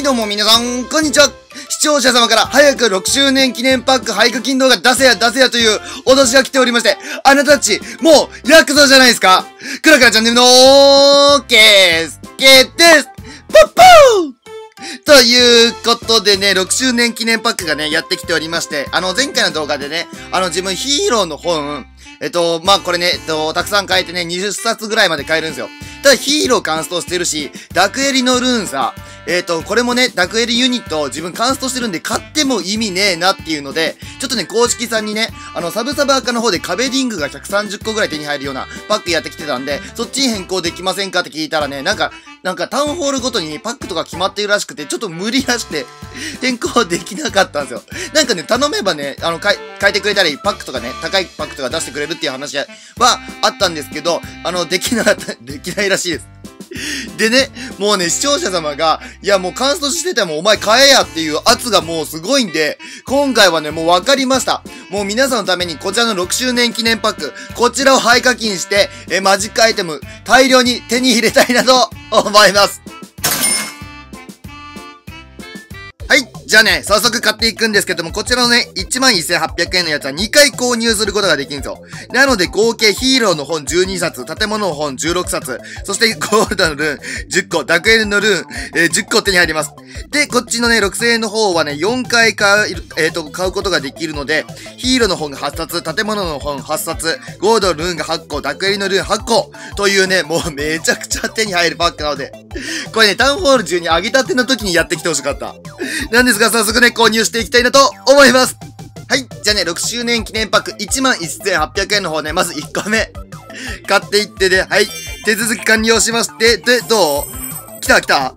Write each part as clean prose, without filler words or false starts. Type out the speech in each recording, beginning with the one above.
はいどうも皆さん、こんにちは。視聴者様から早く6周年記念パック配課金動画出せや出せやという脅しが来ておりまして、あなたたち、もうヤクザじゃないですか。クラクラチャンネルのケースケです。ポッポーということでね、6周年記念パックがね、やってきておりまして、前回の動画でね、自分ヒーローの本、これね、たくさん買えてね、20冊ぐらいまで買えるんですよ。ただヒーローカンストしてるし、ダクエリのルーンさ、これもね、ダクエリユニット自分カンストしてるんで買っても意味ねえなっていうので、ちょっとね、公式さんにね、サブサブ赤の方で壁リングが130個ぐらい手に入るようなパックやってきてたんで、そっちに変更できませんかって聞いたらね、なんかタウンホールごとにパックとか決まっているらしくて、ちょっと無理らしくて、変更できなかったんですよ。なんかね、頼めばね、変えてくれたり、パックとかね、高いパックとか出してくれるっていう話はあったんですけど、できないらしいです。でね、もうね、視聴者様が、いやもうカンストしててもお前買えやっていう圧がもうすごいんで、今回はね、もう分かりました。もう皆さんのためにこちらの6周年記念パック、こちらを配課金して、マジックアイテム、大量に手に入れたいなと思います。はい。じゃあね、早速買っていくんですけども、こちらのね、11,800円のやつは2回購入することができるんですよ。なので、合計ヒーローの本12冊、建物の本16冊、そしてゴールドのルーン10個、ダクエルのルーン、10個手に入ります。で、こっちのね、6000円の方はね、4回買うことができるので、ヒーローの本が8冊、建物の本8冊、ゴールドのルーンが8個、ダクエルのルーン8個、というね、もうめちゃくちゃ手に入るパックなので、これね、タウンホール中に揚げたての時にやってきてほしかった。なんですが、早速ね、購入していきたいなと思います。はい。じゃあね、6周年記念パック 11,800円の方ね、まず1個目。買っていってね、はい。手続き完了しまして、で、どう来た。来た。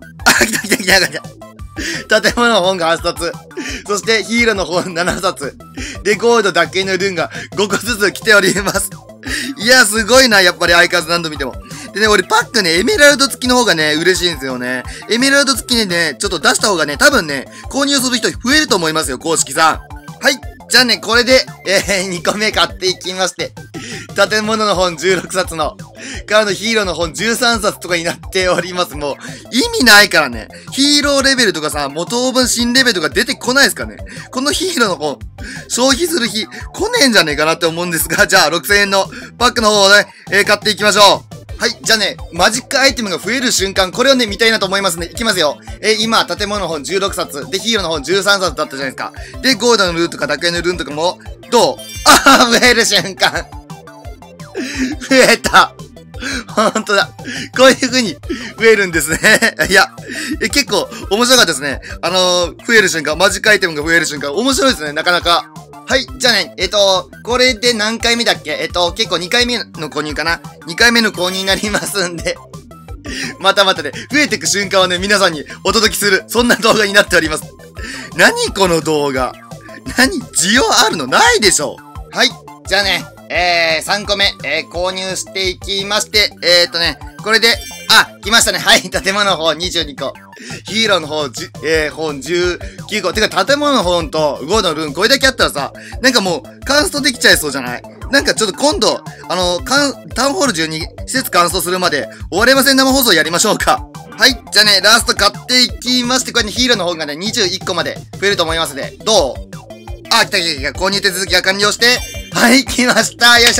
建物の本が8冊。そして、ヒーローの本7冊。で、ゴールドだけのルーンが5個ずつ来ております。いや、すごいな、やっぱり相変わらず何度見ても。でね、俺パックね、エメラルド付きの方がね、嬉しいんですよね。エメラルド付きでね、ちょっと出した方がね、多分ね、購入する人増えると思いますよ、公式さん。はい。じゃあね、これで、2個目買っていきまして。建物の本16冊の、からのヒーローの本13冊とかになっております。もう、意味ないからね。ヒーローレベルとかさ、元分新レベルとか出てこないですかね。このヒーローの本、消費する日、来ねえんじゃねえかなって思うんですが、じゃあ6000円のパックの方をね、買っていきましょう。はい。じゃあね、マジックアイテムが増える瞬間、これをね、見たいなと思いますね。いきますよ。今、建物の本16冊。で、ヒーローの本13冊だったじゃないですか。で、ゴールドのルーンとかダクエのルーンとかも、どう増える瞬間。増えた。ほんとだ。こういう風に増えるんですね。いや、結構面白かったですね。増える瞬間、マジックアイテムが増える瞬間、面白いですね、なかなか。はい。じゃあね、これで何回目だっけ結構2回目の購入かな ?2 回目の購入になりますんで。またね、増えていく瞬間をね、皆さんにお届けする、そんな動画になっております。何この動画。需要あるのないでしょ。はい。じゃあね、3個目、購入していきまして、これで、来ましたね。はい。建物の方22個。ヒーローの方、本19個。てか、建物の本とゴールドのルーン、これだけあったらさ、なんかもう、カンストできちゃいそうじゃない？なんかちょっと今度、タウンホール中に施設カンストするまで、終われません生放送やりましょうか。はい。じゃあね、ラスト買っていきまして、これね、ヒーローの本がね、21個まで増えると思いますので、どう？来た。購入手続きが完了して、はい、来ました。よいしょ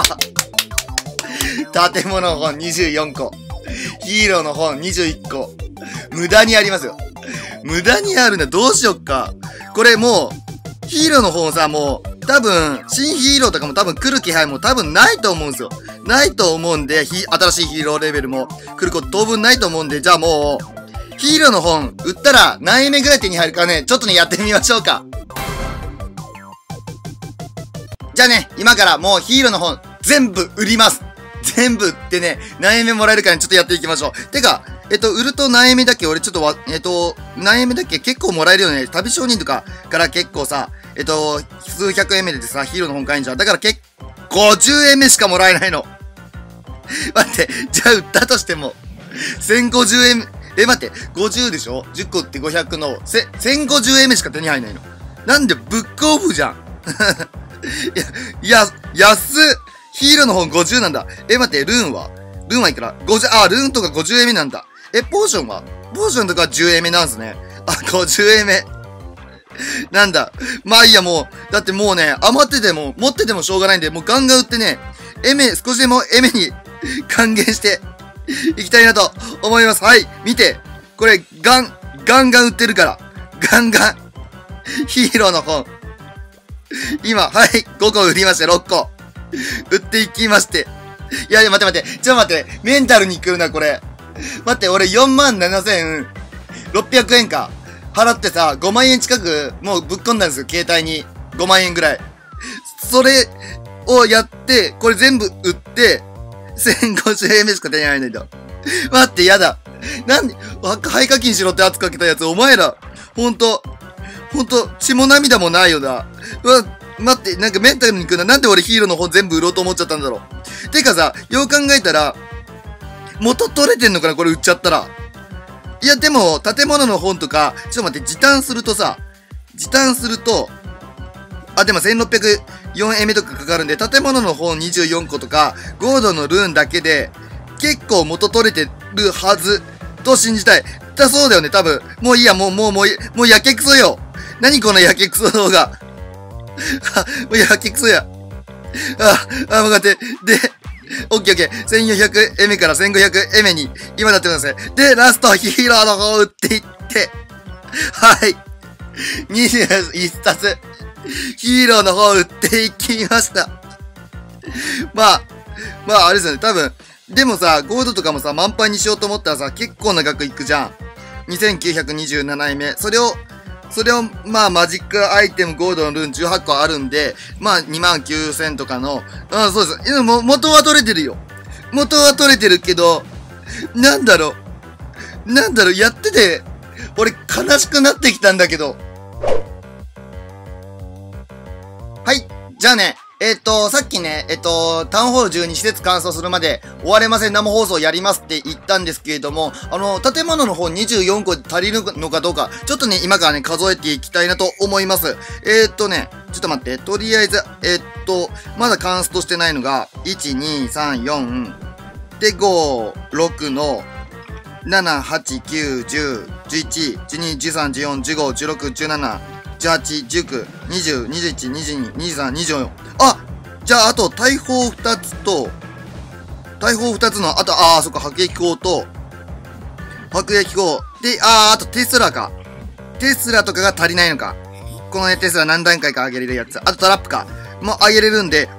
ー。建物の本24個。ヒーローの本21個。無駄にありますよ。無駄にあるんだ。どうしよっか。これもう、ヒーローの本さ、もう、多分、新ヒーローとかも多分来る気配も多分ないと思うんですよ。ないと思うんで、新しいヒーローレベルも来ること当分ないと思うんで、じゃあもう、ヒーローの本、売ったら何円目ぐらい手に入るかね、ちょっとね、やってみましょうか。じゃあね、今からもうヒーローの本、全部売ります。全部売ってね、何円目もらえるかね、ちょっとやっていきましょう。てか、売ると何円目だっけ俺ちょっと何円目だっけ結構もらえるよね。旅商人とかから結構さ、数百円目でさ、ヒーローの本買えんじゃん。だから50円目しかもらえないの。待って、じゃあ売ったとしても、1050円、待って、50でしょ ?10 個って500の、1050円目しか手に入んないの。なんでブックオフじゃん。安っ。ヒーローの本50なんだ。待って、ルーンはいくら ?50、ルーンとか50円目なんだ。ポーションはポーションとか10円目なんすね。 あ、50エメ。なんだ。まあいいや、もう。だってもうね、余ってても、持っててもしょうがないんで、もうガンガン売ってね、少しでもエメに還元していきたいなと思います。はい。見て。これ、ガンガン売ってるから。ガンガン。ヒーローの本。今、はい。5個売りまして、6個。売っていきまして。いや、待って。ちょっと待って。メンタルに来るな、これ。待って、俺47,600円か。払ってさ、5万円近く、もうぶっ込んだんですよ、携帯に。5万円ぐらい。それをやって、これ全部売って、1050円目しか手に入らないんだ。待って、やだ。なんで、廃課金しろって圧かけたやつ、お前ら、ほんと、血も涙もないよな。待って、なんかメンタルに来るな。なんで俺ヒーローの本全部売ろうと思っちゃったんだろう。てかさ、よう考えたら、元取れてんのかなこれ売っちゃったら。いや、でも、建物の本とか、ちょっと待って、時短すると、あ、でも1604円目とかかかるんで、建物の本24個とか、ゴールドのルーンだけで、結構元取れてるはず、と信じたい。そうだよね、多分。もういいや、もうやけくそよ。何このやけくそ動画。もうやけくそや。待って。で、オッケー。1400エメから1500エメに、今なってください。で、ラスト、ヒーローの方を打っていって、はい。21冊、ヒーローの方を打っていきました。まあ、あれですよね、多分。でもさ、ゴールドとかもさ、満杯にしようと思ったらさ、結構な額いくじゃん。2927円目。それを、まあ、マジックアイテムゴールドのルーン18個あるんで、まあ、29,000とかの、そうです。元は取れてるよ。元は取れてるけど、なんだろう、やってて、俺悲しくなってきたんだけど。はい。じゃあね、さっきね、タウンホール12施設完走するまで終われません生放送やりますって言ったんですけれども、建物の方24個足りるのかどうか、ちょっとね、今からね、数えていきたいなと思います。ちょっと待って、とりあえず、まだカンストしてないのが、1、2、3、4、で、5、6の、7、8、9、10、11、12、13、14、15、16、17、18、19、20、21、22、23、24。あ、じゃあ、あと、大砲2つの、あと、そっか、迫撃砲と、で、あとテスラか。テスラとかが足りないのか。このね、テスラ何段階か上げれるやつ。あとトラップか。も上げれるんで、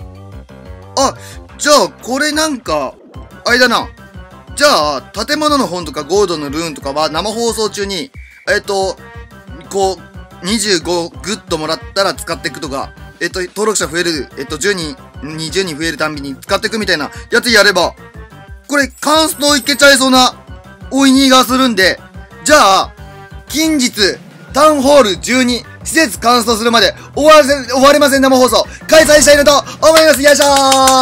じゃあ、これなんか、あれだな。じゃあ、建物の本とかゴールドのルーンとかは生放送中に、こう、25グッともらったら使っていくとか、登録者増える、10人、20人増えるたんびに使っていくみたいなやつやれば、これ、カンストいけちゃいそうな、おいにがするんで、じゃあ、近日、タウンホール12、施設カンストするまで終われません生放送、開催したいなと思います。よいしょ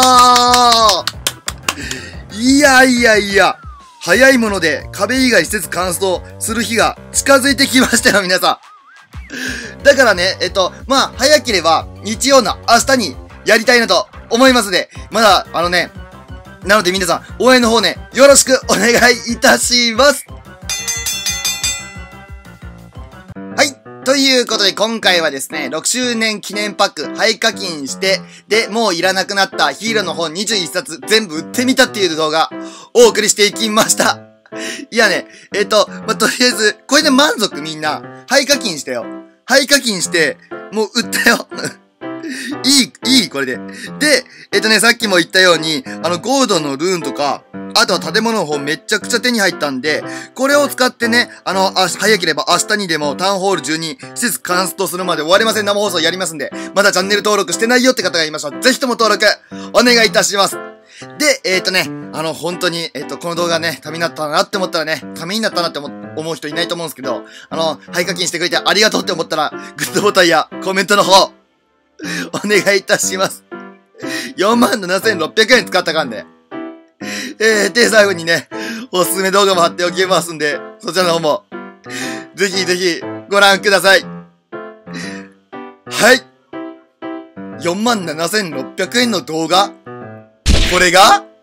ー。いや、早いもので壁以外施設カンストする日が近づいてきましたよ、皆さん。だからね、まあ、早ければ日曜の明日にやりたいなと思いますので、まだ、なので皆さん、応援の方ね、よろしくお願いいたします。はい。ということで、今回はですね、6周年記念パック廃課金して、で、もういらなくなったヒーローの本21冊全部売ってみたっていう動画、お送りしていきました。いやね、まあ、とりあえず、これで満足みんな、廃課金したよ。廃課金して、もう売ったよ。いい、これで。で、さっきも言ったように、ゴールドのルーンとか、あとは建物の方めちゃくちゃ手に入ったんで、これを使ってね、早ければ明日にでもタウンホール12、施設カンストするまで終わりません生放送やりますんで、まだチャンネル登録してないよって方がいましたら、ぜひとも登録、お願いいたします。で、本当に、この動画ね、ためになったなって思ったらね、ためになったなって思う人いないと思うんですけど、廃課金してくれてありがとうって思ったら、グッドボタンやコメントの方、お願いいたします。47,600円使ったかんで。で、最後にね、おすすめ動画も貼っておきますんで、そちらの方も、ぜひぜひご覧ください。はい。47,600円の動画これが